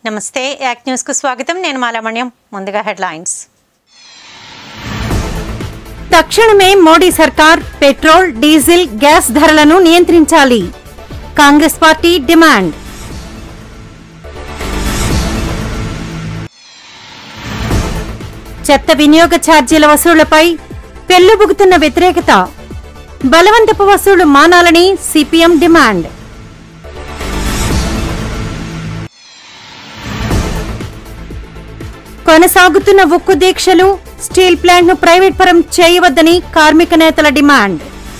నమస్తే act news కు స్వాగతం నేను మాలామణ్యం ముందుగా హెడ్లైన్స్ తక్షణమే మోడీ సర్కార్ పెట్రోల్ డీజిల్ గ్యాస్ ధరలను నియంత్రించాలి కాంగ్రెస్ పార్టీ డిమాండ్ చెత్త వినియోగ ఛార్జీల వసూళ్లపై పెళ్లుబుగుతున్న వ్యతిరేకత బలవంతపు వసూళ్లు మానాలని సిపిఎం డిమాండ్ కొనసాగుతున్న ఉక్కు దీక్షలు స్టీల్ ప్లాంట్ ను ప్రైవేట్ పరం చేయవద్దని కార్మిక నేతల డిమాండ్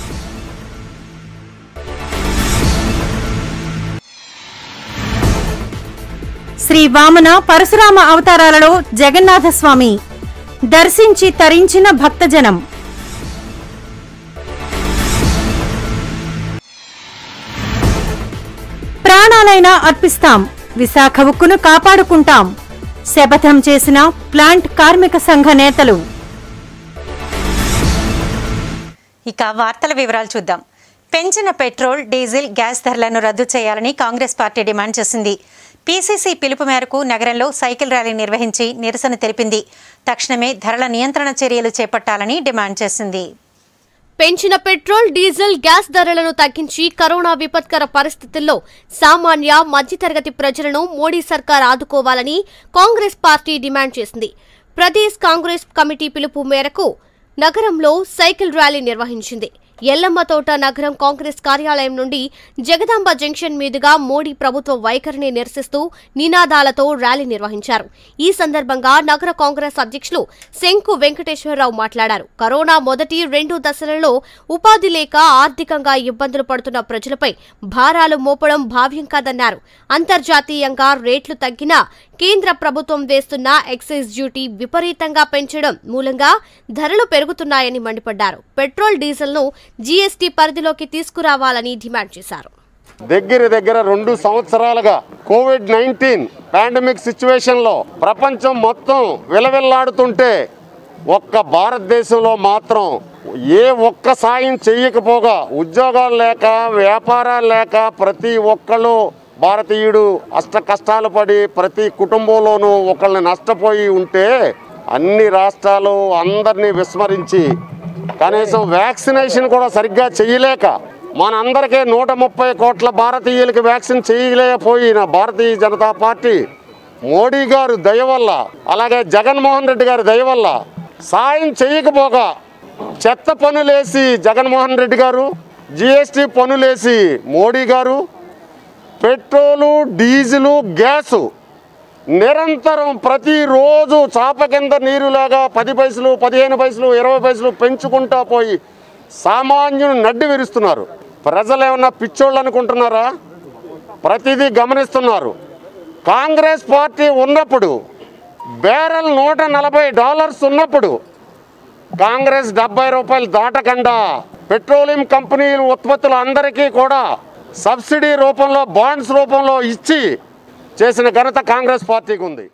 శ్రీ వామన పరశురామ అవతారాలలో జగన్నాథ స్వామి దర్శించి తరించిన భక్తజనం ప్రాణాలైనా అర్పిస్తాం విశాఖ ఉక్కును కాపాడుకుంటాం శపథం చేసిన ప్లాంట్ కార్మిక సంఘ నేతలు. ఇక వార్తల వివరాలు చూద్దాం. పెంచిన పెట్రోల్ డీజిల్ గ్యాస్ ధరలను రద్దు చేయాలని కాంగ్రెస్ పార్టీ డిమాండ్ చేసింది. పీసీసీ పిలుపు మేరకు నగరంలో సైకిల్ ర్యాలీ నిర్వహించి నిరసన తెలిపింది. తక్షణమే ధరల నియంత్రణ చర్యలు చేపట్టాలని డిమాండ్ చేసింది. పెంచిన పెట్రోల్ డీజిల్ గ్యాస్ ధరలను తగ్గించి కరోనా విపత్కర పరిస్థితుల్లో సామాన్య మధ్యతరగతి ప్రజలను మోడీ సర్కార్ ఆదుకోవాలని కాంగ్రెస్ పార్టీ డిమాండ్ చేసింది. ప్రదేశ్ కాంగ్రెస్ కమిటీ పిలుపు మేరకు నగరంలో సైకిల్ ర్యాలీ నిర్వహించింది. ఎల్లమ్మతోట నగరం కాంగ్రెస్ కార్యాలయం నుండి జగదాంబ జంక్షన్ మీదుగా మోడీ ప్రభుత్వ వైఖరిని నిరసిస్తూ నినాదాలతో ర్యాలీ నిర్వహించారు. ఈ సందర్భంగా నగర కాంగ్రెస్ అధ్యక్షులు శంకు వెంకటేశ్వరరావు మాట్లాడారు. కరోనా మొదటి 2 దశలలో ఉపాధి లేక ఆర్థికంగా ఇబ్బందులు పడుతున్న ప్రజలపై భారాలు మోపడం భావ్యం కాదన్నారు. అంతర్జాతీయంగా రేట్లు తగ్గినా కేంద్ర ప్రభుత్వం వేస్తున్న ఎక్సైజ్ డ్యూటీ విపరీతంగా పెంచడం మూలంగా ధరలు పెరుగుతున్నాయని మండిపడ్డారు. పెట్రోల్ డీజిల్ ను జీఎస్టీ పరిధిలోకి తీసుకురావాలని డిమాండ్ చేశారు. దగ్గర 2 సంవత్సరాలుగా కోవిడ్-19 పాండమిక్ సిచ్యువేషన్ లో ప్రపంచం మొత్తం విలవిల్లాడుతుంటే ఒక్క భారతదేశంలో మాత్రం ఏ ఒక్క సాయం చెయ్యకపోగా ఉద్యోగాలు లేక వ్యాపారాలు లేక ప్రతి ఒక్కళ్ళు భారతీయుడు అష్ట కష్టాలు పడి ప్రతి కుటుంబంలోనూ ఒకళ్ళని నష్టపోయి ఉంటే అన్ని రాష్ట్రాలు అందరినీ విస్మరించి కనీసం వ్యాక్సినేషన్ కూడా సరిగ్గా చేయలేక మనందరికీ 130 కోట్ల భారతీయులకి వ్యాక్సిన్ చేయలేకపోయిన భారతీయ జనతా పార్టీ మోడీ గారు దయ వల్ల అలాగే జగన్మోహన్ రెడ్డి గారి దయ వల్ల సాయం చేయకపోగా చెత్త పనులేసి జగన్మోహన్ రెడ్డి గారు జిఎస్టీ పనులేసి మోడీ గారు పెట్రోలు డీజిలు గ్యాసు నిరంతరం ప్రతిరోజు చాప కింద నీరులాగా 10 పైసలు 15 పైసలు 20 పైసలు పెంచుకుంటా పోయి సామాన్యుని నడ్డి విరుస్తున్నారు. ప్రజలు ఏమన్నా పిచ్చోళ్ళు అనుకుంటున్నారా? ప్రతిదీ గమనిస్తున్నారు. కాంగ్రెస్ పార్టీ ఉన్నప్పుడు బ్యారెల్ $140 ఉన్నప్పుడు కాంగ్రెస్ 70 రూపాయలు దాటకుండా పెట్రోలియం కంపెనీల ఉత్పత్తులు అందరికీ కూడా సబ్సిడీ రూపంలో బాండ్స్ రూపంలో ఇచ్చి చేసిన ఘనత కాంగ్రెస్ పార్టీకి ఉంది.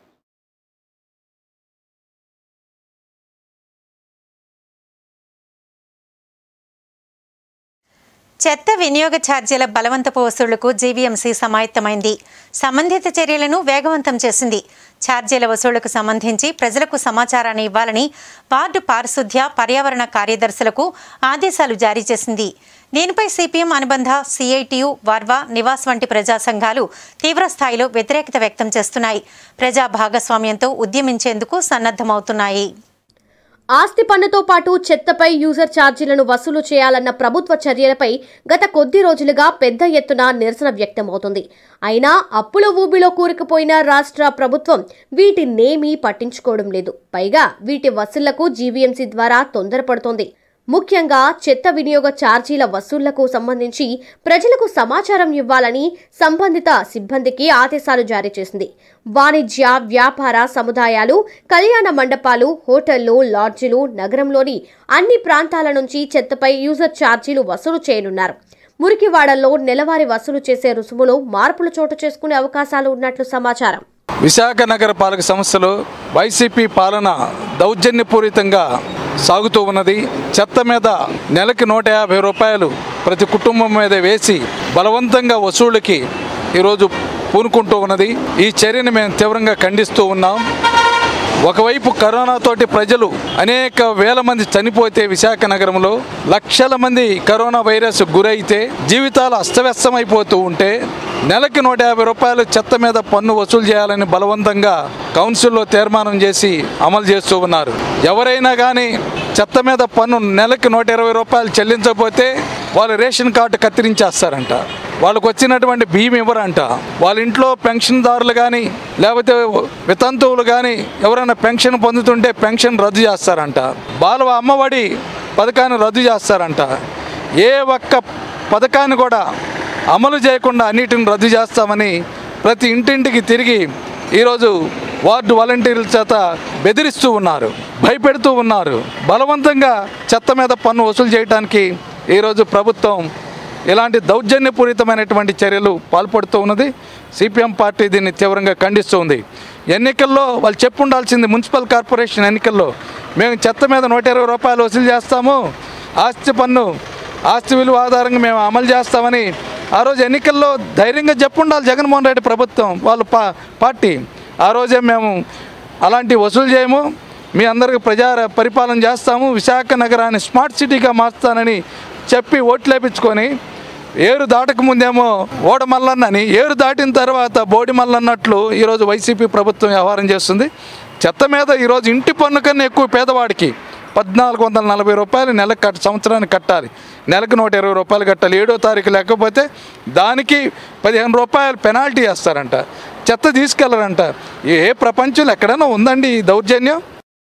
చెత్త వినియోగ ఛార్జీల బలవంతపు వసూళ్లకు జీవీఎంసీ సమాయత్తమైంది. సంబంధిత చర్యలను వేగవంతం చేసింది. ఛార్జీల వసూళ్లకు సంబంధించి ప్రజలకు సమాచారాన్ని ఇవ్వాలని వార్డు పారిశుద్ధ్య పర్యావరణ కార్యదర్శులకు ఆదేశాలు జారీ చేసింది. దీనిపై సిపిఎం అనుబంధ సిఐటియు వార్వా నివాస్ వంటి ప్రజా సంఘాలు తీవ్రస్థాయిలో వ్యతిరేకత వ్యక్తం చేస్తున్నాయి. ప్రజా భాగస్వామ్యంతో ఉద్యమించేందుకు సన్నద్ధమవుతున్నాయి. ఆస్తి పన్నుతో పాటు చెత్తపై యూజర్ ఛార్జీలను వసూలు చేయాలన్న ప్రభుత్వ చర్యలపై గత కొద్ది రోజులుగా పెద్ద ఎత్తున నిరసన వ్యక్తమవుతుంది. అయినా అప్పుల ఊబిలో కూరుకుపోయిన రాష్ట్ర ప్రభుత్వం వీటినేమీ పట్టించుకోవడం లేదు. పైగా వీటి వసూళ్లకు జీవీఎంసీ ద్వారా తొందరపడుతోంది. ముఖ్యంగా చెత్త వినియోగ ఛార్జీల వసూళ్లకు సంబంధించి ప్రజలకు సమాచారం ఇవ్వాలని సంబంధిత సిబ్బందికి ఆదేశాలు జారీ చేసింది. వాణిజ్య వ్యాపార సముదాయాలు కళ్యాణ మండపాలు హోటళ్లు లాడ్జిలు నగరంలోని అన్ని ప్రాంతాల నుంచి చెత్తపై యూజర్ ఛార్జీలు వసూలు చేయనున్నారు. మురికివాడల్లో నెలవారీ వసూలు చేసే రుసుములో మార్పులు చోటు చేసుకునే అవకాశాలు ఉన్నట్లు సమాచారం. విశాఖ నగర పాలక సంస్థలో వైసీపీ పాలన దౌర్జన్యపూరితంగా సాగుతూ ఉన్నది. చెత్త మీద నెలకి 150 రూపాయలు ప్రతి కుటుంబం మీద వేసి బలవంతంగా వసూళ్ళకి ఈరోజు పూనుకుంటూ ఉన్నది. ఈ చర్యను మేము తీవ్రంగా ఖండిస్తూ ఉన్నాం. ఒకవైపు కరోనాతోటి ప్రజలు అనేక వేల మంది చనిపోతే, విశాఖ నగరంలో లక్షల మంది కరోనా వైరస్ గురైతే జీవితాలు అస్తవ్యస్తమైపోతూ ఉంటే నెలకి 150 రూపాయలు చెత్త మీద పన్ను వసూలు చేయాలని బలవంతంగా కౌన్సిల్లో తీర్మానం చేసి అమలు చేస్తూ ఉన్నారు. ఎవరైనా కానీ చెత్త మీద పన్ను నెలకి 120 రూపాయలు చెల్లించకపోతే వాళ్ళు రేషన్ కార్డు కత్తిరించేస్తారంట. వాళ్ళకు వచ్చినటువంటి బియ్యం ఇవ్వరంట. వాళ్ళ ఇంట్లో పెన్షన్దారులు కానీ లేకపోతే వితంతువులు కానీ ఎవరైనా పెన్షన్ పొందుతుంటే పెన్షన్ రద్దు చేస్తారంట. బాల అమ్మఒడి పథకాన్ని రద్దు చేస్తారంట. ఏ ఒక్క పథకాన్ని కూడా అమలు చేయకుండా అన్నిటిని రద్దు చేస్తామని ప్రతి ఇంటింటికి తిరిగి ఈరోజు వార్డు వాలంటీర్ల చేత బెదిరిస్తూ ఉన్నారు, భయపెడుతూ ఉన్నారు. బలవంతంగా చెత్త మీద పన్ను వసూలు చేయడానికి ఈరోజు ప్రభుత్వం ఇలాంటి దౌర్జన్యపూరితమైనటువంటి చర్యలు పాల్పడుతూ ఉన్నది. సిపిఎం పార్టీ దీన్ని తీవ్రంగా ఖండిస్తూ ఉంది. ఎన్నికల్లో వాళ్ళు చెప్పుండాల్సింది, మున్సిపల్ కార్పొరేషన్ ఎన్నికల్లో మేము చెత్త మీద 120 రూపాయలు వసూలు చేస్తాము, ఆస్తి పన్ను ఆస్తి విలువ ఆధారంగా మేము అమలు చేస్తామని ఆ రోజు ఎన్నికల్లో ధైర్యంగా చెప్పుండాలి జగన్మోహన్ రెడ్డి ప్రభుత్వం, వాళ్ళ పార్టీ. ఆ రోజే మేము అలాంటి వసూలు చేయము, మీ అందరికీ ప్రజా పరిపాలన చేస్తాము, విశాఖ నగరాన్ని స్మార్ట్ సిటీగా మార్స్తానని చెప్పి ఓట్లేపించుకొని ఏరు దాటక ముందేమో ఓడ మల్లన్నని, ఏరు దాటిన తర్వాత బోడి మల్లన్నట్లు ఈరోజు వైసీపీ ప్రభుత్వం వ్యవహారం చేస్తుంది. చెత్త మీద ఈరోజు ఇంటి పన్ను కన్నా ఎక్కువ పేదవాడికి 1440 రూపాయలు నెలకు సంవత్సరానికి కట్టాలి. నెలకు 120 రూపాయలు కట్టాలి. 7వ తారీఖు లేకపోతే దానికి 15 రూపాయలు పెనాల్టీ వేస్తారంట. చెత్త తీసుకెళ్లరంట. ఏ ప్రపంచంలో ఎక్కడైనా ఉందండి ఈ దౌర్జన్యం?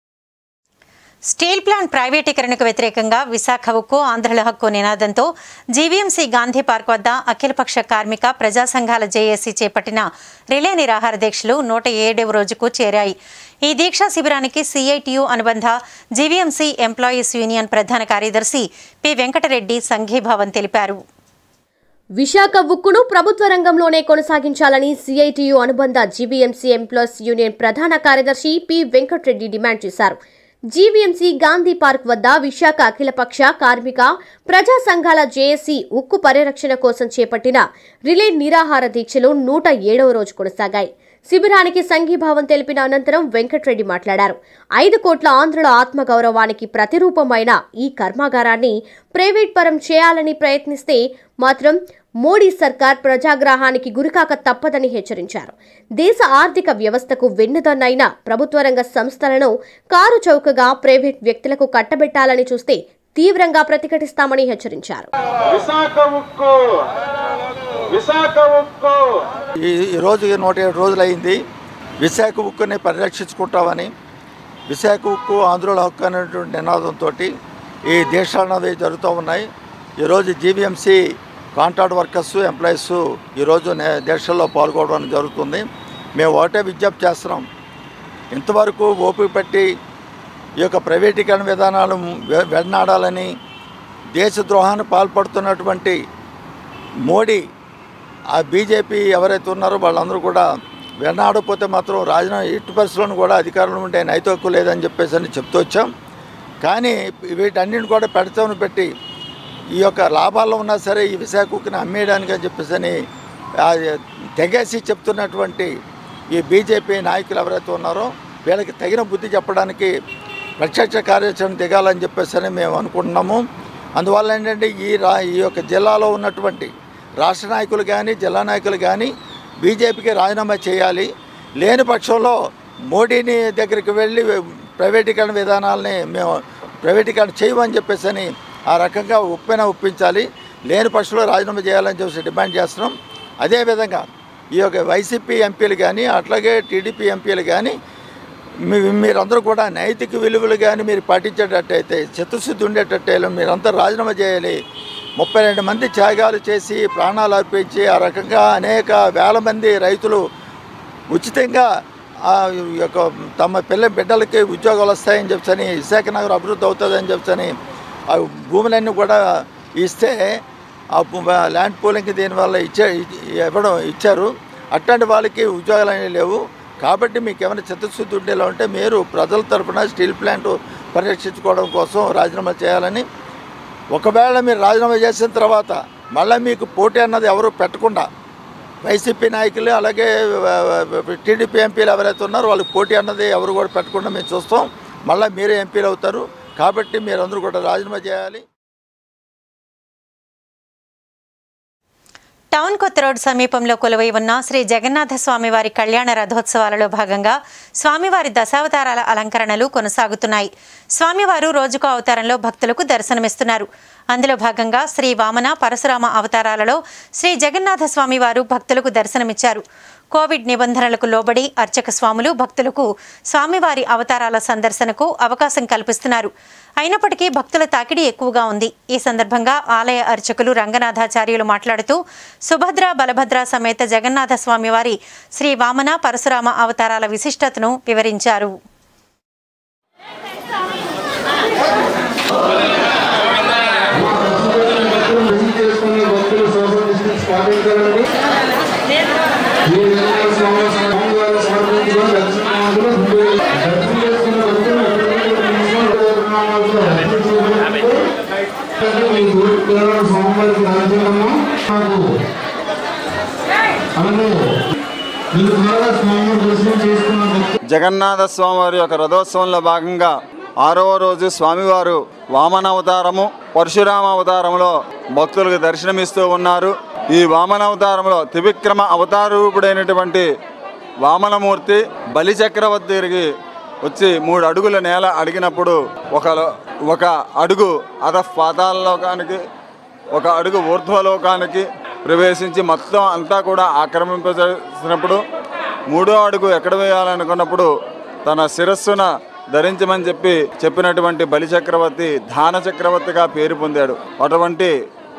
స్టీల్ ప్లాంట్ ప్రైవేటీకరణకు వ్యతిరేకంగా విశాఖ ఉక్కు ఆంధ్రుల హక్కు నినాదంతో జీవీఎంసీ గాంధీ పార్క్ వద్ద అఖిలపక్ష కార్మిక ప్రజా సంఘాల జేఏసీ చేపట్టిన రిలే నిరాహార దీక్షలు 107వ రోజుకు చేరాయి. ఈ దీక్షా శిబిరానికి సిఐటియు అనుబంధ జీవీఎంసీ ఎంప్లాయీస్ యూనియన్ ప్రధాన కార్యదర్శి పి వెంకటరెడ్డి సంఘీభావం తెలిపారు. విశాఖ ఉక్కును ప్రభుత్వ రంగంలోనే కొనసాగించాలని సిఐటియు అనుబంధ జీవీఎంసీ ఎంప్లాయీస్ యూనియన్ ప్రధాన కార్యదర్శి పి వెంకటరెడ్డి డిమాండ్ చేశారు. జీవీఎంసీ గాంధీ పార్క్ వద్ద విశాఖ అఖిలపక్ష కార్మిక ప్రజా సంఘాల జేఏసీ ఉక్కు పరిరక్షణ కోసం చేపట్టిన రిలే నిరాహార దీక్షలు 107వ రోజు కొనసాగాయి. శిబిరానికి సంఘీభావం తెలిపిన అనంతరం వెంకటరెడ్డి మాట్లాడారు. 5 కోట్ల ఆంధ్రుల ఆత్మగౌరవానికి ప్రతిరూపమైన ఈ కర్మాగారాన్ని ప్రైవేట్ పరం చేయాలని ప్రయత్నిస్తే మాత్రం మోడీ సర్కార్ ప్రజాగ్రహానికి గురికాక తప్పదని హెచ్చరించారు. దేశ ఆర్థిక వ్యవస్థకు వెన్నుదన్నైన ప్రభుత్వ రంగ సంస్థలను కారు చౌకగా ప్రైవేట్ వ్యక్తులకు కట్టబెట్టాలని చూస్తే తీవ్రంగా ప్రతిఘటిస్తామని హెచ్చరించారు. ఈ రోజు 107 రోజులైంది. విశాఖ ఉక్కుని పరిరక్షించుకుంటామని, విశాఖ ఉక్కు ఆంధ్రుల హక్కు అనేటువంటి నినాదంతో ఈ దీక్షలు జరుగుతూ ఉన్నాయి. ఈరోజు జీవీఎంసీ కాంట్రాక్ట్ వర్కర్స్ ఎంప్లాయీస్ ఈరోజు దీక్షల్లో పాల్గొనడం జరుగుతుంది. మేము ఒకటే విజ్ఞప్తి చేస్తున్నాం, ఇంతవరకు ఓపిక పట్టి ఈ యొక్క ప్రైవేటీకరణ విధానాలు వెన్నాడాలని దేశద్రోహాన్ని పాల్పడుతున్నటువంటి మోడీ, ఆ బీజేపీ ఎవరైతే ఉన్నారో వాళ్ళందరూ కూడా వెన్నాడకపోతే మాత్రం రాజీనామా ఎట్టి పరిస్థితులను కూడా అధికారంలో ఉంటే నైతిక హక్కు లేదని చెప్పేసి అని చెప్తూ వచ్చాం. కానీ వీటన్నిటిని కూడా పెడతామని పెట్టి ఈ యొక్క లాభాల్లో ఉన్నా సరే ఈ విశాఖ ఉక్కుని అమ్మేయడానికి అని చెప్పేసి అని తెగేసి చెప్తున్నటువంటి ఈ బీజేపీ నాయకులు ఎవరైతే ఉన్నారో వీళ్ళకి తగిన బుద్ధి చెప్పడానికి ప్రత్యక్ష కార్యాచరణ దిగాలని చెప్పేసి అని మేము అనుకుంటున్నాము. అందువల్ల ఏంటంటే ఈ యొక్క జిల్లాలో ఉన్నటువంటి రాష్ట్ర నాయకులు కానీ జిల్లా నాయకులు కానీ బీజేపీకి రాజీనామా చేయాలి. లేని పక్షంలో మోడీని దగ్గరికి వెళ్ళి ప్రైవేటీకరణ విధానాలని మేము ప్రైవేటీకరణ చేయమని చెప్పేసి అని ఆ రకంగా ఒప్పించాలి. లేని పక్షంలో రాజీనామా చేయాలని చెప్పేసి డిమాండ్ చేస్తున్నాం. అదేవిధంగా ఈ యొక్క వైసీపీ ఎంపీలు కానీ అట్లాగే టీడీపీ ఎంపీలు కానీ మీరందరూ కూడా నైతిక విలువలు కానీ మీరు పాటించేటట్టయితే, చిత్తశుద్ధి ఉండేటట్టయితే మీరంతా రాజీనామా చేయాలి. 32 మంది త్యాగాలు చేసి ప్రాణాలు అర్పించి ఆ రకంగా అనేక వేల మంది రైతులు ఉచితంగా యొక్క తమ బిడ్డలకి ఉద్యోగాలు వస్తాయని చెప్పని, విశాఖ నగరం అభివృద్ధి అవుతుందని చెప్పని ఆ భూములన్నీ కూడా ఇస్తే ఆ ల్యాండ్ పూలింగ్కి దీనివల్ల ఇచ్చారు. అట్లాంటి వాళ్ళకి ఉద్యోగాలు అనేవి లేవు. కాబట్టి మీకు ఏమైనా చిత్తశుద్ధి ఉండేలా ఉంటే మీరు ప్రజల తరఫున స్టీల్ ప్లాంట్ పరిరక్షించుకోవడం కోసం రాజీనామా చేయాలని, ఒకవేళ మీరు రాజీనామా చేసిన తర్వాత మళ్ళీ మీకు పోటీ అన్నది ఎవరు పెట్టకుండా వైసీపీ నాయకులు అలాగే టీడీపీ ఎంపీలు ఎవరైతే ఉన్నారో వాళ్ళకి పోటీ అన్నది ఎవరు కూడా పెట్టకుండా మేము చూస్తాం. మళ్ళీ మీరే ఎంపీలు అవుతారు కాబట్టి మీరందరూ కూడా రాజీనామా చేయాలి. టౌన్ కొత్త రోడ్ సమీపంలో కొలువై ఉన్న శ్రీ జగన్నాథ స్వామివారి కళ్యాణ రథోత్సవాలలో భాగంగా స్వామివారి దశావతారాల అలంకరణలు కొనసాగుతున్నాయి. స్వామివారు రోజుకో అవతారంలో భక్తులకు దర్శనమిస్తున్నారు. అందులో భాగంగా శ్రీ వామన పరశురామ అవతారాలలో శ్రీ జగన్నాథ స్వామివారు భక్తులకు దర్శనమిచ్చారు. కోవిడ్ నిబంధనలకు లోబడి అర్చక స్వాములు భక్తులకు స్వామివారి అవతారాల సందర్శనకు అవకాశం కల్పిస్తున్నారు. అయినప్పటికీ భక్తుల తాకిడి ఎక్కువగా ఉంది. ఈ సందర్భంగా ఆలయ అర్చకులు రంగనాథాచార్యులు మాట్లాడుతూ సుభద్ర బలభద్ర సమేత జగన్నాథ స్వామివారి శ్రీ వామన పరశురామ అవతారాల విశిష్టతను వివరించారు. జగన్నాథ స్వామివారి యొక్క రథోత్సవంలో భాగంగా 6వ రోజు స్వామివారు వామన అవతారము పరశురామ అవతారంలో భక్తులకు దర్శనమిస్తూ ఉన్నారు. ఈ వామన అవతారంలో త్రివిక్రమ అవతారూపుడైనటువంటి వామనమూర్తి బలిచక్రవర్తి తిరిగి వచ్చి 3 అడుగుల నేల అడిగినప్పుడు ఒక అడుగు అధపాతాళలోకానికి 1 అడుగు ఊర్ధ్వలోకానికి ప్రవేశించి మొత్తం అంతా కూడా ఆక్రమింపజేసినప్పుడు 3వ అడుగు ఎక్కడ వేయాలనుకున్నప్పుడు తన శిరస్సున ధరించమని చెప్పినటువంటి బలిచక్రవర్తి దాన చక్రవర్తిగా పేరు పొందాడు. అటువంటి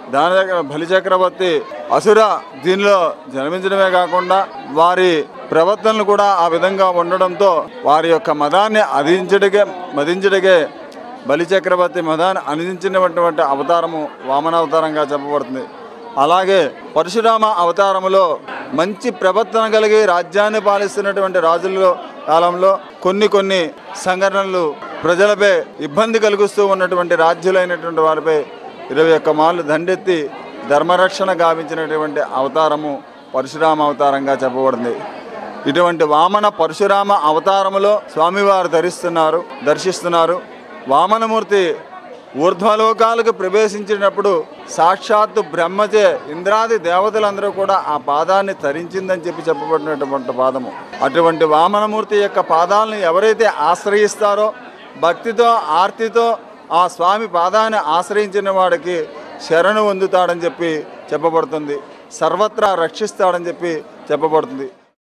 బలిచక్రవర్తి అసుర దీనిలో జన్మించడమే కాకుండా వారి ప్రవర్తనలు కూడా ఆ విధంగా ఉండడంతో వారి యొక్క మదాన్ని మదించడిగే బలిచక్రవర్తి మదాన్ని అందించినటువంటి అవతారము వామన అవతారంగా చెప్పబడుతుంది. అలాగే పరశురామ అవతారములో మంచి ప్రవర్తన కలిగి రాజ్యాన్ని పాలిస్తున్నటువంటి రాజుల కాలంలో కొన్ని సంఘటనలు ప్రజలపై ఇబ్బంది కలిగిస్తూ ఉన్నటువంటి రాజ్యులైనటువంటి వారిపై 21 మార్లు దండెత్తి ధర్మరక్షణ గావించినటువంటి అవతారము పరశురామ అవతారంగా చెప్పబడింది. ఇటువంటి వామన పరశురామ అవతారములో స్వామివారు దర్శిస్తున్నారు. వామనమూర్తి ఊర్ధ్వలోకాలకు ప్రవేశించినప్పుడు సాక్షాత్తు బ్రహ్మచే ఇంద్రాది దేవతలందరూ కూడా ఆ పాదాన్ని తరించిందని చెప్పబడినటువంటి పాదము. అటువంటి వామనమూర్తి యొక్క పాదాలను ఎవరైతే ఆశ్రయిస్తారో భక్తితో ఆర్తితో ఆ స్వామి పాదాన్ని ఆశ్రయించిన వాడికి శరణు పొందుతాడని చెప్పబడుతుంది. సర్వత్రా రక్షిస్తాడని చెప్పబడుతుంది.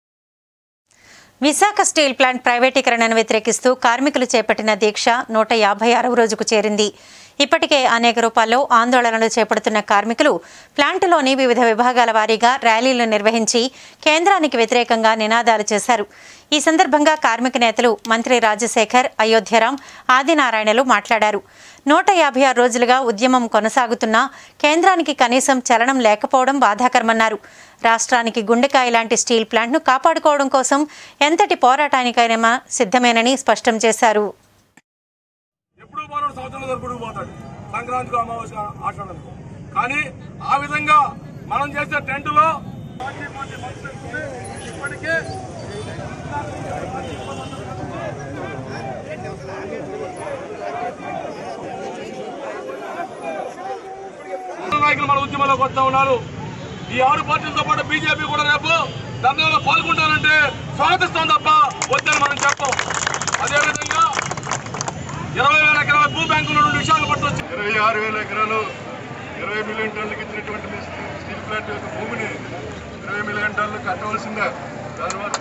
విశాఖ స్టీల్ ప్లాంట్ ప్రైవేటీకరణను వ్యతిరేకిస్తూ కార్మికులు చేపట్టిన దీక్ష 156వ రోజుకు చేరింది. ఇప్పటికే అనేక రూపాల్లో ఆందోళనలు చేపడుతున్న కార్మికులు ప్లాంటులోని వివిధ విభాగాల వారీగా ర్యాలీలు నిర్వహించి కేంద్రానికి వ్యతిరేకంగా నినాదాలు చేశారు. ఈ సందర్భంగా కార్మిక నేతలు మంత్రి రాజశేఖర్, అయోధ్యరాం, ఆదినారాయణలు మాట్లాడారు. 156 రోజులుగా ఉద్యమం కొనసాగుతున్నా కేంద్రానికి కనీసం చలనం లేకపోవడం బాధాకరమన్నారు. రాష్ట్రానికి గుండెకాయ లాంటి స్టీల్ ప్లాంట్ను కాపాడుకోవడం కోసం ఎంతటి పోరాటానికైనా సిద్ధమేనని స్పష్టం చేశారు. సంక్రాంతికి అమావాస్య ఆషాఢంలో కానీ ఆ విధంగా మనం చేసే టెంటులో ఇప్పటికే నాయకులు మన ఉద్యమంలోకి వస్తా ఉన్నారు. ఈ 6 పార్టీలతో పాటు బీజేపీ కూడా రేపు ధర్నాలో పాల్గొంటానంటే స్వాగతిస్తాం తప్ప వద్దని మనం చెప్పాం. అదేవిధంగా 20,000 ఎకరాల భూ బ్యాంకుల నుండి విశాఖపట్నం 26,000 ఎకరాలు 20 మిలియన్ టన్నులకు ఇచ్చినటువంటి స్టీల్ ప్లాంట్ యొక్క భూమిని 20 మిలియన్ టన్నులు కట్టవలసిందే. దానివల్ల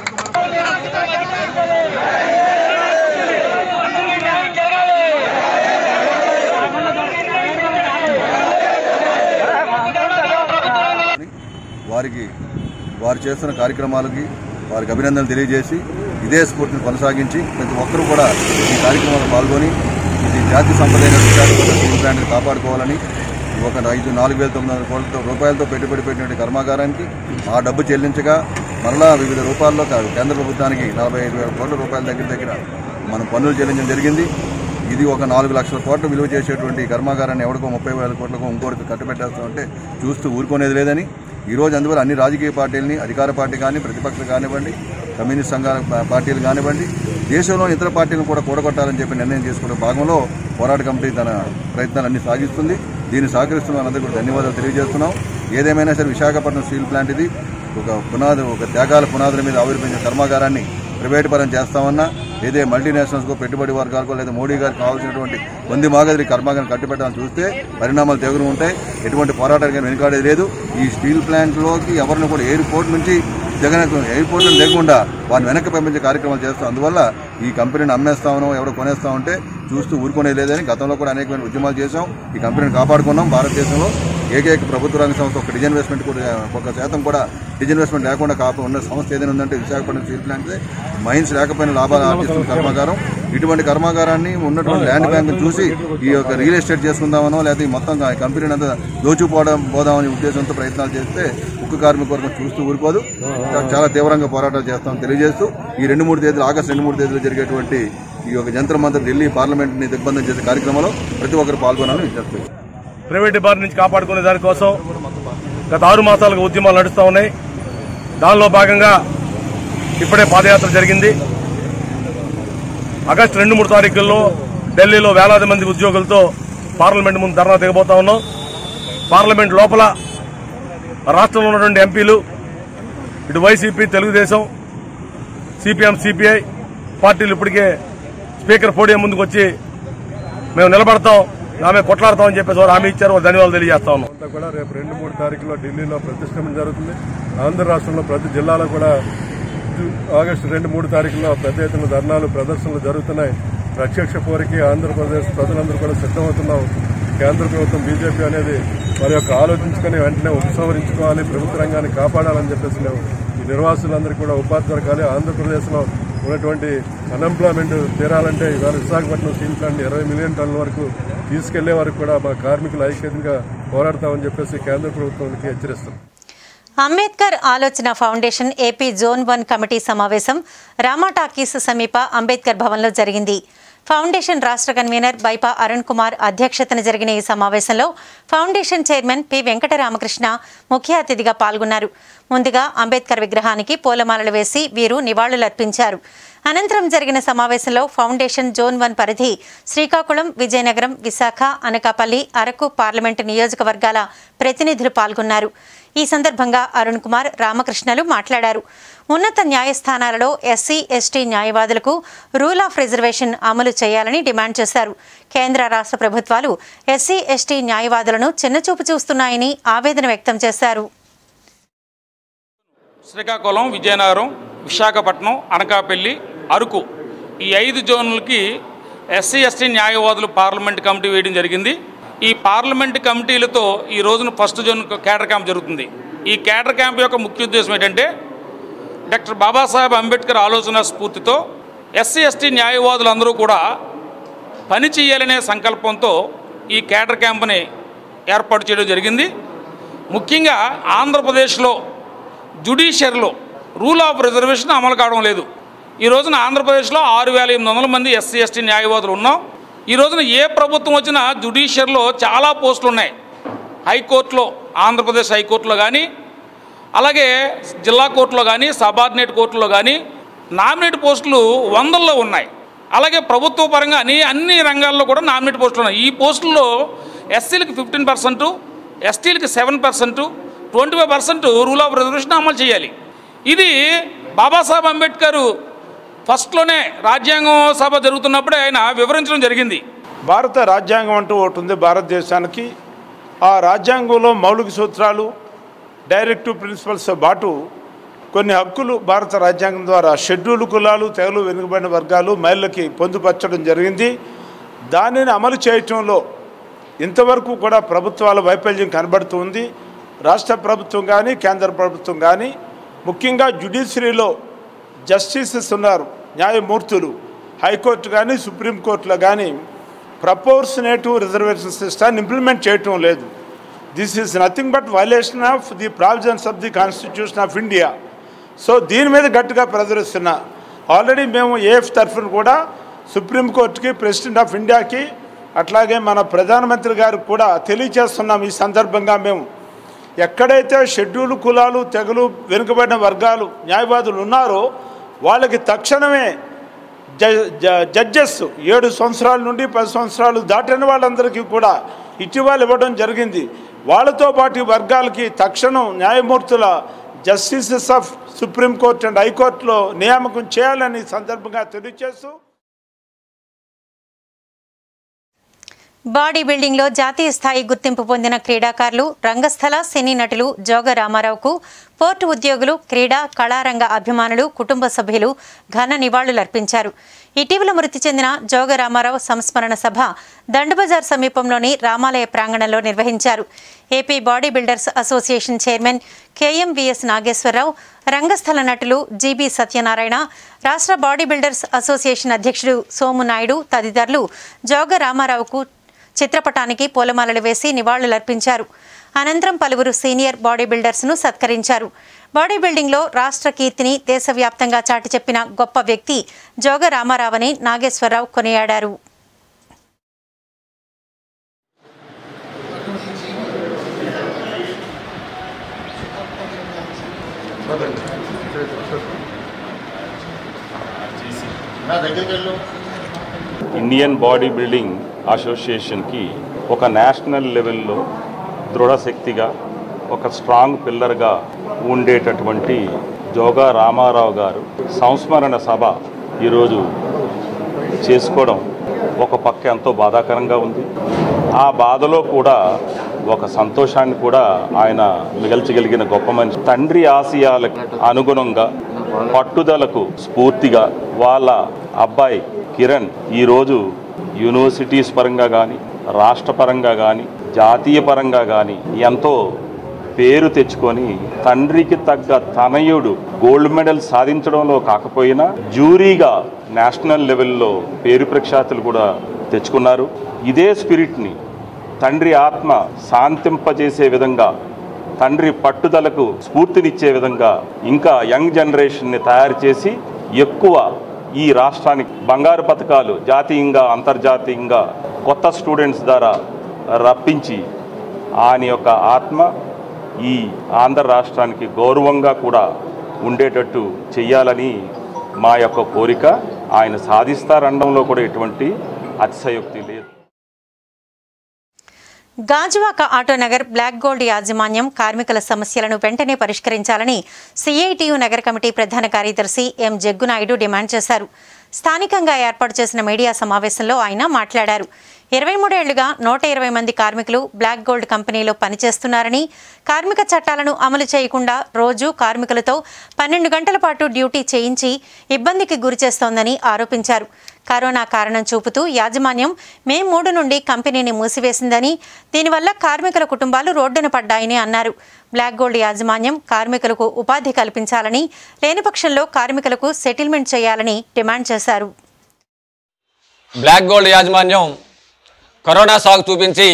వారు చేస్తున్న కార్యక్రమాలకి వారికి అభినందనలు తెలియజేసి ఇదే స్ఫూర్తిని కొనసాగించి ప్రతి ఒక్కరూ కూడా ఈ కార్యక్రమంలో పాల్గొని ఇది జాతీయ సంపదైన స్టీల్ ప్లాంట్ని కాపాడుకోవాలని 4,900 కోట్ల రూపాయలతో పెట్టుబడి పెట్టిన కర్మాగారానికి ఆ డబ్బు చెల్లించగా మరలా వివిధ రూపాల్లో కేంద్ర ప్రభుత్వానికి 45,000 కోట్ల రూపాయల దగ్గర మనం పన్నులు చెల్లించడం జరిగింది. ఇది 4 లక్షల కోట్ల విలువ చేసేటువంటి కర్మాగారాన్ని ఎవరికో 30,000 కోట్లకు ఇంకోటికి కట్టబెట్టేస్తామంటే చూస్తూ ఊరుకునేది లేదని ఈరోజు అందువల్ల అన్ని రాజకీయ పార్టీలని, అధికార పార్టీ కానీ, ప్రతిపక్షాలు కానివ్వండి, కమ్యూనిస్ట్ సంఘాల పార్టీలు కానివ్వండి, దేశంలో ఇతర పార్టీలను కూడా కూడగొట్టాలని చెప్పి నిర్ణయం చేసుకునే భాగంలో పోరాట కమిటీ తన ప్రయత్నాలన్నీ సాగిస్తుంది. దీన్ని సహకరిస్తున్న వాళ్ళందరూ కూడా ధన్యవాదాలు తెలియజేస్తున్నాం. ఏదేమైనా సరే విశాఖపట్నం స్టీల్ ప్లాంట్ ఇది ఒక త్యాగాల పునాదుల మీద ఆవిర్భవించిన కర్మాగారాన్ని ప్రైవేటు పరం చేస్తామన్నా, ఏదే మల్టీనేషనల్స్కో, పెట్టుబడి వర్గాలకో లేదా మోడీ గారికి కావాల్సినటువంటి వంది మాగదిరి కర్మాగారం కట్టిపెట్టాలని చూస్తే పరిణామాలు తీవ్రంగా ఉంటాయి. ఎటువంటి పోరాటానికి వెనుకాడేది లేదు. ఈ స్టీల్ ప్లాంట్లోకి ఎవరిని కూడా ఎయిర్పోర్ట్ నుంచి ఎయిర్పోర్ట్ దిగకుండా వారిని వెనక్కి పంపించే కార్యక్రమాలు చేస్తాం. అందువల్ల ఈ కంపెనీని అమ్మేస్తామనో ఎవడో కొనేస్తామంటే చూస్తూ ఊరుకునేది లేదని గతంలో కూడా అనేకమైన ఉద్యమాలు చేశాం. ఈ కంపెనీని కాపాడుకున్నాం. భారతదేశంలో ఏకైక ప్రభుత్వ రంగ సంస్థ ఒక డిజిన్వెస్ట్మెంట్ కూడా 1% కూడా డిజిన్వెస్ట్మెంట్ లేకుండా ఉన్న సంస్థ ఏదైనా ఉందంటే విశాఖపట్నం స్టీల్ ప్లాంట్. మైన్స్ లేకపోయినా లాభాలు ఆర్జిస్తున్న కర్మాగారం. ఇటువంటి కర్మాగారాన్ని ఉన్నటువంటి ల్యాండ్ బ్యాంకును చూసి ఈ యొక్క రియల్ ఎస్టేట్ చేసుకుందామనో లేకపోతే మొత్తం కంపెనీని అంతా దోచుకుపోదామనే ఉద్దేశంతో ప్రయత్నాలు చేస్తే ఉక్కు కార్మిక వర్గం చూస్తూ ఊరుకోదు. చాలా తీవ్రంగా పోరాటాలు చేస్తామని తెలియజేస్తూ ఈ 2-3 తేదీలు ఆగస్టు 2-3 తేదీలు జరిగేటువంటి ఈ యొక్క జంతర్ మంతర్ ఢిల్లీ పార్లమెంట్ని దిగ్బంధం చేసే కార్యక్రమంలో ప్రతి ఒక్కరు పాల్గొనాలని విజ్ఞప్తి. ప్రైవేట్ బారి నుంచి కాపాడుకునే దానికోసం గత 6 మాసాలుగా ఉద్యమాలు నడుస్తూ ఉన్నాయి. దానిలో భాగంగా ఇప్పుడే పాదయాత్ర జరిగింది. ఆగస్టు 2-3 తారీఖుల్లో ఢిల్లీలో వేలాది మంది ఉద్యోగులతో పార్లమెంట్ ముందు ధర్నా దిగబోతా ఉన్నాం. పార్లమెంట్ లోపల రాష్ట్రంలో ఉన్నటువంటి ఎంపీలు, ఇటు వైసీపీ, తెలుగుదేశం, సిపిఎం, సిపిఐ పార్టీలు ఇప్పటికే స్పీకర్ పోడియం ముందుకు వచ్చి మేము నిలబడతాం, ఆమె కొట్లాడతామని చెప్పేసి వారు హామీ ఇచ్చారు. ధన్యవాదాలు తెలియజేస్తా ఉన్నాం. అంతా కూడా రేపు 2-3 తారీఖులో ఢిల్లీలో ప్రతిష్టంభన జరుగుతుంది. ఆంధ్ర రాష్ట్రంలో ప్రతి జిల్లాలో కూడా ఆగస్టు 2-3 తారీఖుల్లో పెద్ద ఎత్తున ధర్నాలు, ప్రదర్శనలు జరుగుతున్నాయి. ప్రత్యక్ష పోరికి ఆంధ్రప్రదేశ్ ప్రజలందరూ కూడా సిద్ధమవుతున్నాం. కేంద్ర ప్రభుత్వం బీజేపీ అనేది వారి యొక్క ఆలోచించుకుని వెంటనే ఉపసంహరించుకోవాలి, ప్రభుత్వ రంగాన్ని కాపాడాలని చెప్పేసి మేము ఈ నిర్వాసులందరికీ కూడా ఉపాధి దొరకాలి. ఆంధ్రప్రదేశ్లో ఉన్నటువంటి అన్ఎంప్లాయ్మెంట్ తీరాలంటే ఇవాళ విశాఖపట్నం స్టీల్ ప్లాంట్ 20 మిలియన్ టన్నుల వరకు తీసుకెళ్లే వరకు కూడా మా కార్మికులు ఐక్యంగా పోరాడతామని చెప్పేసి కేంద్ర ప్రభుత్వానికి హెచ్చరిస్తున్నాం. అంబేద్కర్ ఆలోచన ఫౌండేషన్ ఏపీ జోన్ 1 కమిటీ సమావేశం రామా టాకీస్ సమీప అంబేద్కర్ భవన్లో జరిగింది. ఫౌండేషన్ రాష్ట్ర కన్వీనర్ బైపా అరుణ్ కుమార్ అధ్యక్షతన జరిగిన ఈ సమావేశంలో ఫౌండేషన్ చైర్మన్ పి వెంకటరామకృష్ణ ముఖ్య అతిథిగా పాల్గొన్నారు. ముందుగా అంబేద్కర్ విగ్రహానికి పూలమాలలు వేసి వీరు నివాళులర్పించారు. అనంతరం జరిగిన సమావేశంలో ఫౌండేషన్ జోన్ 1 పరిధి శ్రీకాకుళం, విజయనగరం, విశాఖ, అనకాపల్లి, అరకు పార్లమెంటు నియోజకవర్గాల ప్రతినిధులు పాల్గొన్నారు. ఈ సందర్భంగా అరుణ్ కుమార్, రామకృష్ణలు మాట్లాడారు. ఉన్నత న్యాయస్థానాలలో ఎస్సీ, ఎస్టీ న్యాయవాదులకు రూల్ ఆఫ్ రిజర్వేషన్ అమలు చేయాలని డిమాండ్ చేశారు. కేంద్ర రాష్ట్ర ప్రభుత్వాలు ఎస్సీ, ఎస్టీ న్యాయవాదులను చిన్నచూపు చూస్తున్నాయని ఆవేదన వ్యక్తం చేశారు. శ్రీకాకుళం, విజయనగరం, విశాఖపట్నం, అనకాపల్లి, అరకు ఈ 5 జోన్లకి ఎస్సీ, ఎస్టీ న్యాయవాదులు పార్లమెంట్ కమిటీ వేయడం జరిగింది. ఈ పార్లమెంట్ కమిటీలతో ఈ రోజున ఫస్ట్ జోన్ కేడర్ క్యాంప్ జరుగుతుంది. ఈ కేడర్ క్యాంప్ యొక్క ముఖ్య ఉద్దేశం ఏంటంటే డాక్టర్ బాబాసాహెబ్ అంబేద్కర్ ఆలోచన స్ఫూర్తితో ఎస్సీ, ఎస్టీ న్యాయవాదులందరూ కూడా పని చేయాలనే సంకల్పంతో ఈ కేడర్ క్యాంప్ని ఏర్పాటు చేయడం జరిగింది. ముఖ్యంగా ఆంధ్రప్రదేశ్లో జ్యుడిషియరీలో రూల్ ఆఫ్ రిజర్వేషన్ అమలు కావడం లేదు. ఈ రోజున ఆంధ్రప్రదేశ్లో 6,800 మంది ఎస్సీ, ఎస్టీ న్యాయవాదులు ఉన్నాం. ఈ రోజున ఏ ప్రభుత్వం వచ్చినా జ్యుడిషియరీలో చాలా పోస్టులు ఉన్నాయి. హైకోర్టులో, ఆంధ్రప్రదేశ్ హైకోర్టులో కానీ, అలాగే జిల్లా కోర్టులో కానీ, సబార్డినేట్ కోర్టులో కానీ నామినేట్ పోస్టులు 100లో ఉన్నాయి. అలాగే ప్రభుత్వ పరంగా అన్ని రంగాల్లో కూడా నామినేట్ పోస్టులు ఉన్నాయి. ఈ పోస్టుల్లో ఎస్సీలకు 15%, ఎస్టీలకు 7%, 25% రూల్ ఆఫ్ రిజర్వేషన్ అమలు చేయాలి. ఇది బాబాసాహెబ్ అంబేద్కర్ ఫస్ట్లోనే రాజ్యాంగం సభ జరుగుతున్నప్పుడే ఆయన వివరించడం జరిగింది. భారత రాజ్యాంగం అంటూ ఒకటి ఉంది భారతదేశానికి. ఆ రాజ్యాంగంలో మౌలిక సూత్రాలు, డైరెక్టివ్ ప్రిన్సిపల్స్తో పాటు కొన్ని హక్కులు భారత రాజ్యాంగం ద్వారా షెడ్యూల్ కులాలు, తెగలు, వెనుకబడిన వర్గాలు, మహిళలకి పొందుపరచడం జరిగింది. దానిని అమలు చేయటంలో ఇంతవరకు కూడా ప్రభుత్వాల వైఫల్యం కనబడుతుంది. రాష్ట్ర ప్రభుత్వం కానీ, కేంద్ర ప్రభుత్వం కానీ, ముఖ్యంగా జ్యుడిషియరీలో జస్టిసెస్ ఉన్నారు, న్యాయమూర్తులు, హైకోర్టు కానీ, సుప్రీంకోర్టులో కానీ ప్రపోర్షనేటివ్ రిజర్వేషన్ సిస్టాన్ని ఇంప్లిమెంట్ చేయటం లేదు. This is nothing but violation of the provisions of the constitution of India. So దీని మీద గట్టిగా ప్రదర్శిస్తున్నా. ఆల్రెడీ మేము ఏఎఫ్ తరఫున కూడా సుప్రీంకోర్టుకి, ప్రెసిడెంట్ ఆఫ్ ఇండియాకి, అట్లాగే మన ప్రధానమంత్రి గారికి కూడా తెలియజేస్తున్నాం. ఈ సందర్భంగా మేము ఎక్కడైతే షెడ్యూల్ కులాలు తెగలు వెనుకబడిన వర్గాలు న్యాయవాదులు ఉన్నారో వాళ్ళకి తక్షణమే జడ్జెస్ 7 సంవత్సరాల నుండి 10 సంవత్సరాలు దాటిన వాళ్ళందరికీ కూడా ఇటీవల ఇవ్వడం జరిగింది. వాళ్ళతో పాటు ఈ వర్గాలకి తక్షణం న్యాయమూర్తుల జస్టిసెస్ ఆఫ్ సుప్రీంకోర్టు అండ్ హైకోర్టులో నియామకం చేయాలని సందర్భంగా తెలియజేస్తూ బాడీ బిల్డింగ్లో జాతీయ స్థాయి గుర్తింపు పొందిన క్రీడాకారులు, రంగస్థల సినీ నటులు జోగ రామారావుకు పోర్టు ఉద్యోగులు, క్రీడా కళారంగ అభిమానులు, కుటుంబ సభ్యులు ఘన నివాళులర్పించారు. ఇటీవల మృతి చెందిన జోగ రామారావు సంస్మరణ సభ దండబజార్ సమీపంలోని రామాలయ ప్రాంగణంలో నిర్వహించారు. AP body builders association chairman KMVS Nageswararao, రంగస్థల నటులు జీబీ సత్యనారాయణ, రాష్ట్ర బాడీ బిల్డర్స్ అసోసియేషన్ అధ్యక్షుడు సోము నాయుడు తదితరులు జోగ రామారావుకు చిత్రపటానికి పూలమాలలు వేసి నివాళులర్పించారు. అనంతరం పలువురు సీనియర్ బాడీ బిల్డర్స్ను సత్కరించారు. బాడీ బిల్డింగ్లో రాష్ట్ర కీర్తిని దేశవ్యాప్తంగా చాటి చెప్పిన గొప్ప వ్యక్తి జోగ రామారావుని నాగేశ్వరరావు కొనియాడారు. ఇండియన్ బాడీ బిల్డింగ్ అసోసియేషన్కి ఒక నేషనల్ లెవెల్లో దృఢశక్తిగా ఒక స్ట్రాంగ్ పిల్లర్గా ఉండేటటువంటి జోగా రామారావు గారు సంస్మరణ సభ ఈరోజు చేసుకోవడం ఒక పక్క ఎంతో బాధాకరంగా ఉంది. ఆ బాధలో కూడా ఒక సంతోషాన్ని కూడా ఆయన మిగల్చగలిగిన గొప్ప మనిషి. తండ్రి ఆశయాలకు అనుగుణంగా పట్టుదలకు స్ఫూర్తిగా వాళ్ళ అబ్బాయి కిరణ్ ఈరోజు యూనివర్సిటీస్ పరంగా కానీ, రాష్ట్ర పరంగా కానీ, జాతీయ పరంగా కానీ ఎంతో పేరు తెచ్చుకొని తండ్రికి తగ్గ తనయుడు గోల్డ్ మెడల్ సాధించడంలో కాకపోయినా జ్యూరీగా నేషనల్ లెవెల్లో పేరు ప్రఖ్యాతులు కూడా తెచ్చుకున్నారు. ఇదే స్పిరిట్ని తండ్రి ఆత్మ శాంతింపజేసే విధంగా, తండ్రి పట్టుదలకు స్ఫూర్తినిచ్చే విధంగా ఇంకా యంగ్ జనరేషన్ని తయారు చేసి ఎక్కువ ఈ రాష్ట్రానికి బంగారు పథకాలు జాతీయంగా అంతర్జాతీయంగా కొత్త స్టూడెంట్స్ ద్వారా రప్పించి ఆయన యొక్క ఆత్మ ఈ ఆంధ్ర రాష్ట్రానికి గౌరవంగా కూడా ఉండేటట్టు చెయ్యాలని మా యొక్క కోరిక. ఆయన సాధిస్తారనడంలో కూడా ఎటువంటి అతిశయోక్తి లేదు. గాజువాక ఆటోనగర్ బ్లాక్ గోల్డ్ యాజమాన్యం కార్మికుల సమస్యలను వెంటనే పరిష్కరించాలని సిఐటియు నగర కమిటీ ప్రధాన కార్యదర్శి ఎం జగ్గునాయుడు డిమాండ్ చేశారు. స్థానికంగా ఏర్పాటు చేసిన మీడియా సమావేశంలో ఆయన మాట్లాడారు. 23 ఏళ్లుగా 120 మంది కార్మికులు బ్లాక్ గోల్డ్ కంపెనీలో పనిచేస్తున్నారని, కార్మిక చట్టాలను అమలు చేయకుండా రోజు కార్మికులతో 12 గంటల పాటు డ్యూటీ చేయించి ఇబ్బందికి గురిచేస్తోందని ఆరోపించారు. కరోనా కారణం చూపుతూ యాజమాన్యం మే 3 నుండి కంపెనీని మూసివేసిందని, దీనివల్ల కార్మికుల కుటుంబాలు రోడ్డున పడ్డాయని అన్నారు. బ్లాక్ గోల్డ్ యాజమాన్యం కార్మికులకు ఉపాధి కల్పించాలని, లేని పక్షంలో కార్మికులకు సెటిల్మెంట్ చేయాలని డిమాండ్ చేశారు. బ్లాక్ గోల్డ్ యాజమాన్యం కరోనా సాగు చూపించి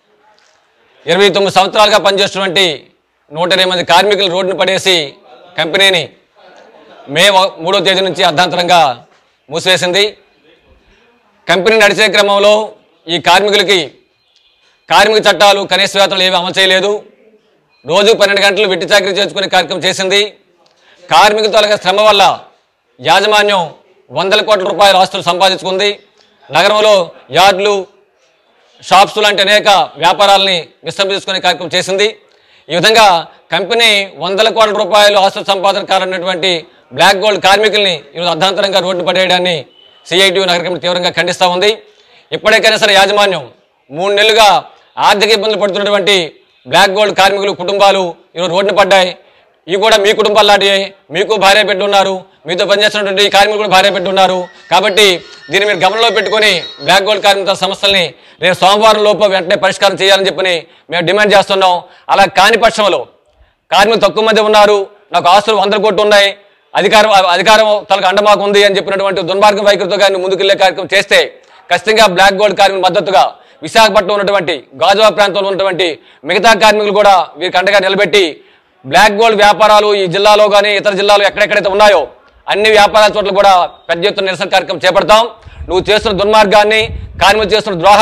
29 సంవత్సరాలుగా పనిచేస్తున్నటువంటి 120 మంది కార్మికులు రోడ్డును పడేసి కంపెనీని మే 3వ తేదీ నుంచి అర్ధాంతరంగా మూసివేసింది. కంపెనీ నడిచే క్రమంలో ఈ కార్మికులకి కార్మిక చట్టాలు, కనీస వేతనాలు ఏమీ అమలు చేయలేదు. రోజు 12 గంటలు వెట్టి చాకరీ చేసుకునే కార్యక్రమం చేసింది. కార్మికుల తాలూకా శ్రమ వల్ల యాజమాన్యం వందల కోట్ల రూపాయల ఆస్తులు సంపాదించుకుంది. నగరంలో యార్డులు, షాప్స్ లాంటి అనేక వ్యాపారాలని విస్తరించుకునే కార్యక్రమం చేసింది. ఈ విధంగా కంపెనీ వందల కోట్ల రూపాయలు ఆస్తుల సంపాదన కారణమైనటువంటి బ్లాక్ గోల్డ్ కార్మికుల్ని ఈరోజు అర్ధాంతరంగా రోడ్డు పడేయడాన్ని సిఐటియు నగర కమిటీ తీవ్రంగా ఖండిస్తూ ఉంది. ఇప్పటికైనా సరే యాజమాన్యం 3 నెలలుగా ఆర్థిక ఇబ్బందులు పడుతున్నటువంటి బ్లాక్ గోల్డ్ కార్మికులు కుటుంబాలు ఈరోజు రోడ్డున పడ్డాయి. ఇవి కూడా మీ కుటుంబాలు లాంటివి. మీకు భార్య బిడ్డలు ఉన్నారు, మీతో పనిచేస్తున్నటువంటి కార్మికులు భార్య బిడ్డలు ఉన్నారు. కాబట్టి దీన్ని మీరు గమనంలో పెట్టుకొని బ్లాక్ గోల్డ్ కార్మికుల సమస్యల్ని రేపు సోమవారం లోపు వెంటనే పరిష్కారం చేయాలని చెప్పని మేము డిమాండ్ చేస్తున్నాం. అలా కాని పక్షంలో కార్మికులు తక్కువ మంది ఉన్నారు, నాకు ఆస్తులు 100 కోట్లు ఉన్నాయి, అధికారం తనకు అండమాకు ఉంది అని చెప్పినటువంటి దుర్మార్గం వైఖరితో కానీ ముందుకెళ్లే కార్యక్రమం చేస్తే ఖచ్చితంగా బ్లాక్ గోల్డ్ కార్మికుల మద్దతుగా విశాఖపట్నం ఉన్నటువంటి గాజువా ప్రాంతంలో ఉన్నటువంటి మిగతా కార్మికులు కూడా వీరికి అండగా నిలబెట్టి బ్లాక్ గోల్డ్ వ్యాపారాలు ఈ జిల్లాలో కానీ ఇతర జిల్లాలో ఎక్కడెక్కడైతే ఉన్నాయో అన్ని వ్యాపారాల చోట్ల కూడా పెద్ద ఎత్తున నిరసన కార్యక్రమం చేపడతాం. నువ్వు చేస్తున్న దుర్మార్గాన్ని, కార్మికులు చేస్తున్న ద్రోహాన్ని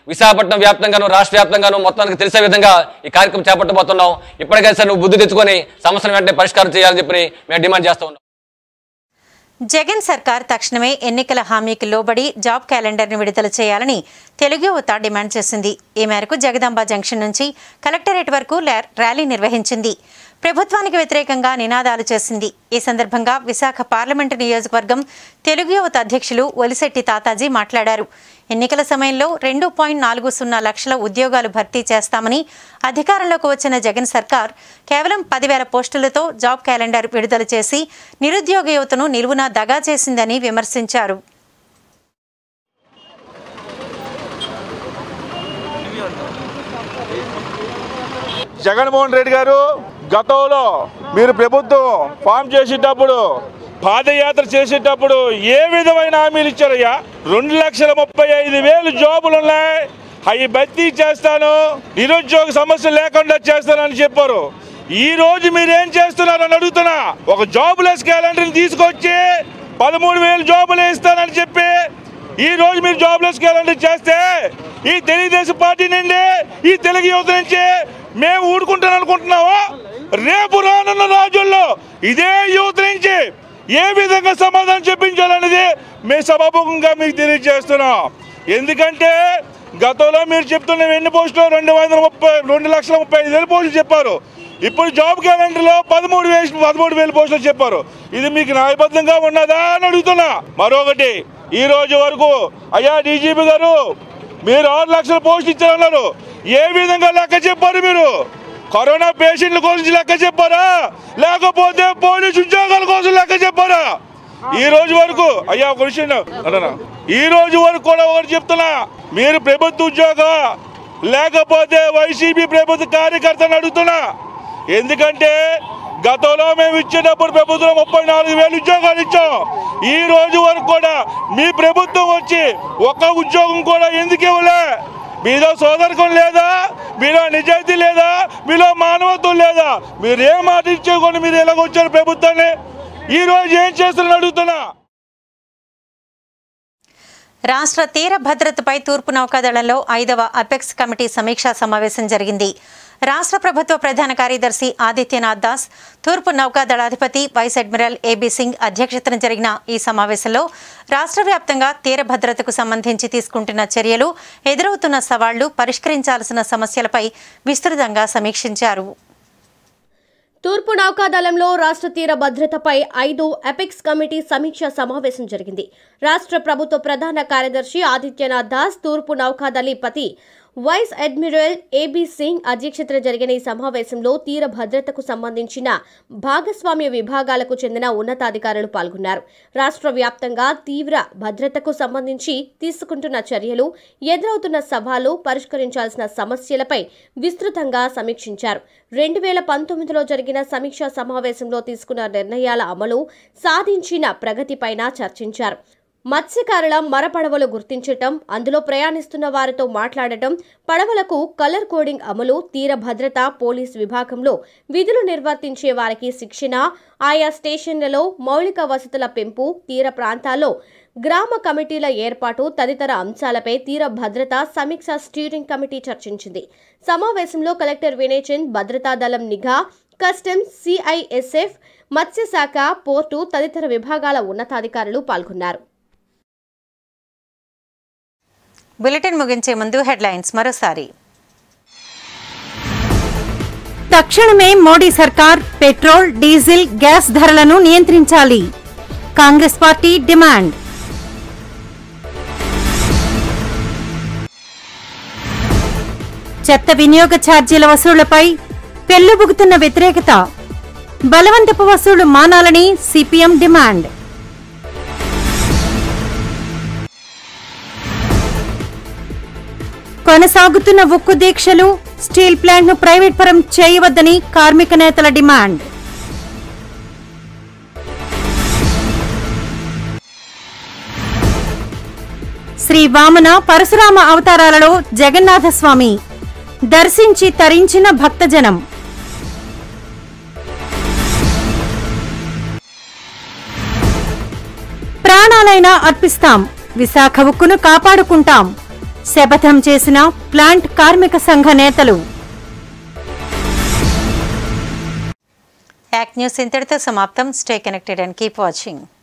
విశాఖపట్నం వ్యాప్తంగాను రాష్ట్ర వ్యాప్తంగాను మొత్తానికి తెలిసే విధంగా ఈ కార్యక్రమం చేపట్టబోతున్నాం. ఇప్పటికైనా సరే నువ్వు బుద్ధి తెచ్చుకొని సమస్యను వెంటనే పరిష్కారం చేయాలని చెప్పి మేము డిమాండ్ చేస్తూ ఉన్నాం. జగన్ సర్కార్ తక్షణమే ఎన్నికల హామీకి లోబడి జాబ్ క్యాలెండర్ను విడుదల చేయాలని తెలుగు యువత డిమాండ్ చేసింది. ఈ మేరకు జగదాంబ జంక్షన్ నుంచి కలెక్టరేట్ వరకు ర్యాలీ నిర్వహించింది. ప్రభుత్వానికి వ్యతిరేకంగా నినాదాలు చేసింది. ఈ సందర్భంగా విశాఖ పార్లమెంటు నియోజకవర్గం తెలుగు యువత అధ్యక్షులు ఒలిశెట్టి తాతాజీ మాట్లాడారు. ఎన్నికల సమయంలో 2.40 లక్షల ఉద్యోగాలు భర్తీ చేస్తామని అధికారంలోకి వచ్చిన జగన్ సర్కార్ కేవలం 10,000 పోస్టులతో జాబ్ క్యాలెండర్ విడుదల చేసి నిరుద్యోగ యువతను నిలువునా దగా చేసిందని విమర్శించారు. జగన్మోహన్ రెడ్డి గారు గతంలో మీరు ప్రభుత్వం ఫామ్ చేసేటప్పుడు పాదయాత్ర చేసేటప్పుడు ఏ విధమైన హామీలు ఇచ్చారయ్యా? 2,35,000 జాబులు ఉన్నాయి, అవి భర్తీ చేస్తాను, నిరుద్యోగ సమస్య లేకుండా చేస్తానని చెప్పారు. ఈ రోజు మీరేం చేస్తున్నారని అడుగుతున్నా. ఒక జాబులెస్ క్యాలెండర్ని తీసుకొచ్చి 13,000 జాబులు ఇస్తానని చెప్పి ఈ రోజు మీరు జాబులెస్ క్యాలెండర్ చేస్తే ఈ తెలుగుదేశం పార్టీ నుండి ఈ తెలుగు యువత నుంచి మేము ఊడుకుంటాను అనుకుంటున్నావా? రేపు రానున్న రోజుల్లో ఇదే యువత నుంచి ఏ విధంగా సమాధానం చెప్పించాలనేది మేము సభాముఖంగా మీకు తెలియజేస్తున్నాం. ఎందుకంటే గతంలో మీరు చెప్తున్న ఎన్ని పోస్టులు 2,35,000 పోస్టులు చెప్పారు. ఇప్పుడు జాబ్ క్యాలెండర్లో 13,000 పోస్టులు చెప్పారు. ఇది మీకు న్యాయబద్ధంగా ఉన్నదా అని అడుగుతున్నా. మరొకటి, ఈ రోజు వరకు అయ్యా డీజీపీ గారు మీరు 6 లక్షల పోస్టులు ఇచ్చారన్నారు. ఏ విధంగా లెక్క చెప్పారు? మీరు కరోనా పేషెంట్ల కోసం లెక్క చెప్పారా, లేకపోతే పోలీసు ఉద్యోగాల కోసం లెక్క చెప్పారా? ఈ రోజు వరకు అయ్యా ఒక విషయం అన్నా, ఈ రోజు వరకు కూడా ఒకటి చెప్తున్నా, మీరు ప్రభుత్వ ఉద్యోగ లేకపోతే వైసీపీ ప్రభుత్వ కార్యకర్తను అడుగుతున్నా. ఎందుకంటే గతంలో మేము ఇచ్చేటప్పుడు ప్రభుత్వం 34,000 ఉద్యోగాలు ఇచ్చాం. ఈ రోజు వరకు కూడా మీ ప్రభుత్వం వచ్చి ఒక్క ఉద్యోగం కూడా ఎందుకు ఇవ్వలే? మీలో సోదరికం లేదా? మీలో నిజాయితీ లేదా? మీలో మానవత్వం లేదా? మీరు ఏం మాట ఇచ్చేకొని మీరు ఎలాగొచ్చారు ప్రభుత్వాన్ని? ఈ రోజు ఏం చేస్తారని అడుగుతున్నా. రాష్ట్ర తీర భద్రతపై తూర్పు నౌకాదళంలో 5వ అపెక్స్ కమిటీ సమీక్షా సమావేశం జరిగింది. రాష్ట్ర ప్రభుత్వ ప్రధాన కార్యదర్శి ఆదిత్యనాథ్ దాస్, తూర్పు నౌకాదళాధిపతి వైస్ అడ్మిరల్ ఏబీ సింగ్ అధ్యక్షతన జరిగిన ఈ సమావేశంలో రాష్ట్ర వ్యాప్తంగా తీర భద్రతకు సంబంధించి తీసుకుంటున్న చర్యలు, ఎదురవుతున్న సవాళ్లు, పరిష్కరించాల్సిన సమస్యలపై విస్తృతంగా సమీక్షించారు. తూర్పు నౌకాదళంలో రాష్ట్ర తీర భద్రతపై 5 అపెక్స్ కమిటీ సమీక్షా సమావేశం జరిగింది. రాష్ట్ర ప్రభుత్వ ప్రధాన కార్యదర్శి ఆదిత్యనాథ్ దాస్, తూర్పు నౌకాదళాధిపతి వైస్ అడ్మిరల్ ఏబీ సింగ్ అధ్యక్షతన జరిగిన ఈ సమావేశంలో తీర భద్రతకు సంబంధించిన భాగస్వామ్య విభాగాలకు చెందిన ఉన్నతాధికారులు పాల్గొన్నారు. రాష్ట్ర వ్యాప్తంగా తీవ్ర భద్రతకు సంబంధించి తీసుకుంటున్న చర్యలు, ఎదురవుతున్న సవాళ్లు, పరిష్కరించాల్సిన సమస్యలపై విస్తృతంగా సమీక్షించారు. 2019లో జరిగిన సమీక్షా సమావేశంలో తీసుకున్న నిర్ణయాల అమలు, సాధించిన ప్రగతిపైన చర్చించారు. మత్స్యకారుల మరపడవలు గుర్తించటం, అందులో ప్రయాణిస్తున్న వారితో మాట్లాడటం, పడవలకు కలర్ కోడింగ్ అమలు, తీర భద్రత పోలీస్ విభాగంలో విధులు నిర్వర్తించే వారికి శిక్షణ, ఆయా స్టేషన్లలో మౌలిక వసతుల పెంపు, తీర ప్రాంతాల్లో గ్రామ కమిటీల ఏర్పాటు తదితర అంశాలపై తీర భద్రత సమీక్ష స్టీరింగ్ కమిటీ చర్చించింది. సమావేశంలో కలెక్టర్ వినయ్ చంద్, భద్రతా దళం నిఘా, కస్టమ్స్, సిఐఎస్ఎఫ్, మత్స్యశాఖ, పోర్టు తదితర విభాగాల ఉన్నతాధికారులు పాల్గొన్నారు. బులెటిన్ ముగించే ముందు హెడ్లైన్స్ మరోసారి. తక్షణమే మోడీ సర్కార్ పెట్రోల్, డీజిల్, గ్యాస్ ధరలను నియంత్రించాలి. Congress party demand. చెత్త వినియోగ ఛార్జీల వసూళ్లపై పెళ్లుబుగుతున్న వ్యతిరేకత. బలవంతపు వసూళ్లు మానాలని సిపిఎం డిమాండ్. కొనసాగుతున్న ఉక్కు దీక్షలు, స్టీల్ ప్లాంట్ ను ప్రైవేట్ పరం చేయవద్దని కార్మిక నేతల డిమాండ్. శ్రీ వామన, పరశురామ అవతారాలలో జగన్నాథస్వామి దర్శించి తరించిన భక్తజనం. ప్రాణాలైనా అర్పిస్తాం, విశాఖ ఉక్కును కాపాడుకుంటాం. శపథం చేసిన ప్లాంట్ కార్మిక సంఘ నేతలు. యాక్ట్ న్యూస్ ఇంతటితో సమాప్తం. Stay connected and keep watching.